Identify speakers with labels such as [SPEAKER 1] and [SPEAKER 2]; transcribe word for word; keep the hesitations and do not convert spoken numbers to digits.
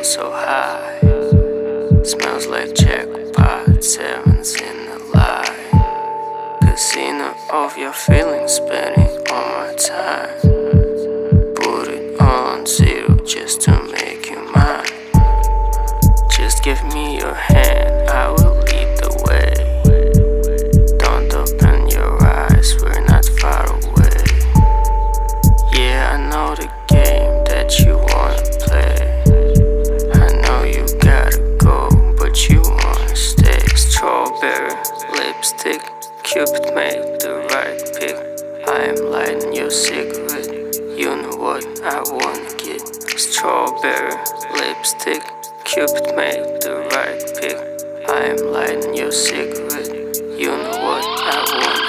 [SPEAKER 1] feel so high. Smells like jackpot, sevens in the lie. Casino of your feelings, spending all my time. Put it all on zero just to make you mine. Just give me your hand, I will lead the way. Don't open your eyes, we're not far away. Yeah, I know the game that you wanna play. I know you gotta go, but you wanna stay. Strawberry lipstick, Cupid made the right pick. I am lighting your cigarette, you know what I wanna get. Strawberry lipstick, Cupid made the right pick. I am lighting your cigarette, you know what I want.